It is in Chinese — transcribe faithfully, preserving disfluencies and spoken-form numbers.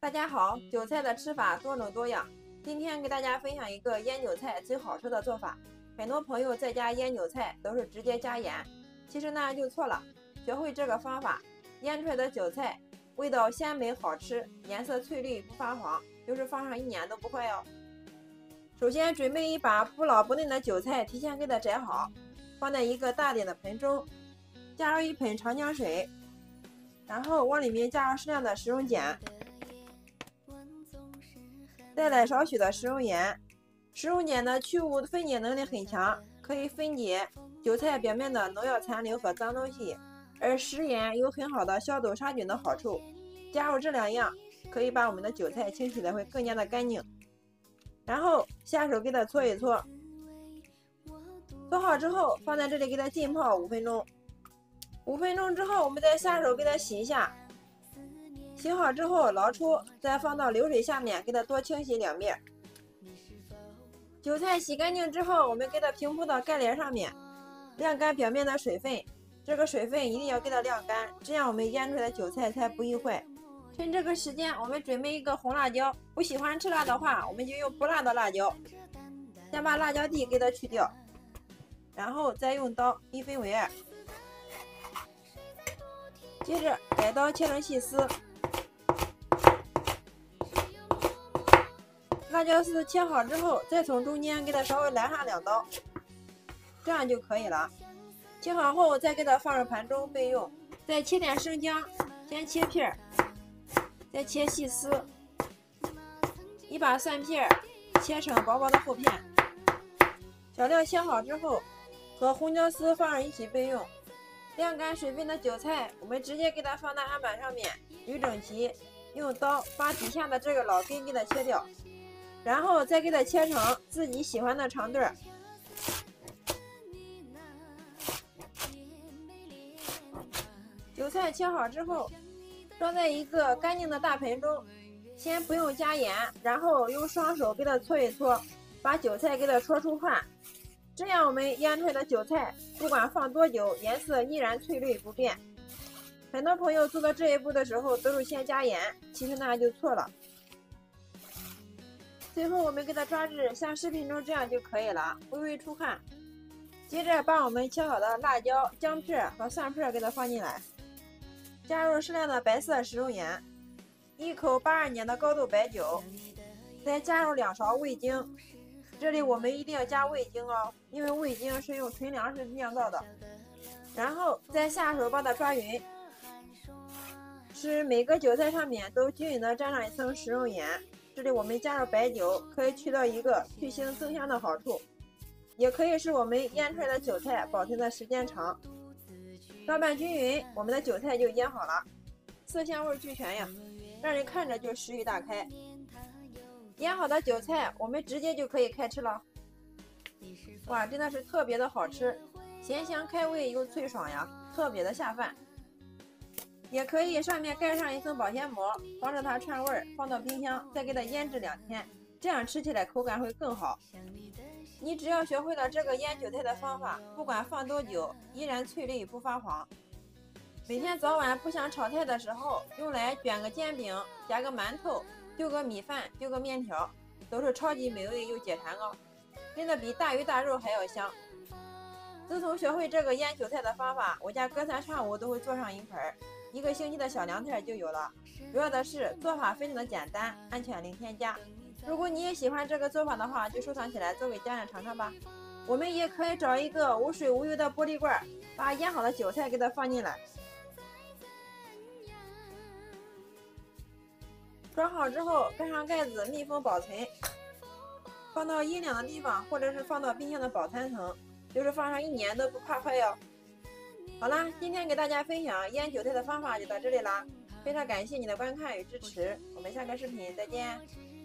大家好，韭菜的吃法多种多样，今天给大家分享一个腌韭菜最好吃的做法。很多朋友在家腌韭菜都是直接加盐，其实那就错了。学会这个方法，腌出来的韭菜味道鲜美好吃，颜色翠绿不发黄，就是放上一年都不坏哦。首先准备一把不老不嫩的韭菜，提前给它摘好，放在一个大点的盆中，加入一盆长江水，然后往里面加入适量的食用碱，再来少许的食用盐。食用碱的去污分解能力很强，可以分解韭菜表面的农药残留和脏东西，而食盐有很好的消毒杀菌的好处。加入这两样，可以把我们的韭菜清洗的会更加的干净。然后下手给它搓一搓，搓好之后放在这里给它浸泡五分钟。五分钟之后，我们再下手给它洗一下，洗好之后捞出，再放到流水下面给它多清洗两遍。韭菜洗干净之后，我们给它平铺到盖帘上面，晾干表面的水分。这个水分一定要给它晾干，这样我们腌出来的韭菜才不易坏。趁这个时间，我们准备一个红辣椒，不喜欢吃辣的话，我们就用不辣的辣椒。先把辣椒蒂给它去掉，然后再用刀一分为二，接着改刀切成细丝。辣椒丝切好之后，再从中间给它稍微来上两刀，这样就可以了。切好后再给它放入盘中备用。再切点生姜，先切片，再切细丝，一把蒜片切成薄薄的厚片。小料切好之后，和红椒丝放上一起备用。晾干水分的韭菜，我们直接给它放在案板上面捋整齐，用刀把底下的这个老根给它切掉，然后再给它切成自己喜欢的长段。韭菜切好之后，装在一个干净的大盆中，先不用加盐，然后用双手给它搓一搓，把韭菜给它搓出汗。这样我们腌出来的韭菜，不管放多久，颜色依然翠绿不变。很多朋友做到这一步的时候，都是先加盐，其实那就错了。最后我们给它抓至像视频中这样就可以了，微微出汗。接着把我们切好的辣椒、姜片和蒜片给它放进来，加入适量的白色食用盐，一口八二年的高度白酒，再加入两勺味精。这里我们一定要加味精哦，因为味精是用纯粮食酿造的。然后再下手把它抓匀，使每个韭菜上面都均匀的沾上一层食用盐。这里我们加入白酒，可以起到一个去腥增香的好处，也可以使我们腌出来的韭菜保存的时间长。搅拌均匀，我们的韭菜就腌好了，色香味俱全呀，让人看着就食欲大开。腌好的韭菜，我们直接就可以开吃了。哇，真的是特别的好吃，咸香开胃又脆爽呀，特别的下饭。也可以上面盖上一层保鲜膜，防止它串味儿，放到冰箱再给它腌制两天，这样吃起来口感会更好。你只要学会了这个腌韭菜的方法，不管放多久，依然翠绿不发黄。每天早晚不想炒菜的时候，用来卷个煎饼，夹个馒头，丢个米饭，丢个面条，都是超级美味又解馋哦，真的比大鱼大肉还要香。自从学会这个腌韭菜的方法，我家隔三差五都会做上一盆，一个星期的小凉菜就有了。主要的是做法非常的简单，安全零添加。如果你也喜欢这个做法的话，就收藏起来做给家人尝尝吧。我们也可以找一个无水无油的玻璃罐，把腌好的韭菜给它放进来，装好之后盖上盖子密封保存，放到阴凉的地方，或者是放到冰箱的保存层，就是放上一年都不怕坏哟。好啦，今天给大家分享腌韭菜的方法就到这里啦，非常感谢你的观看与支持，我们下个视频再见。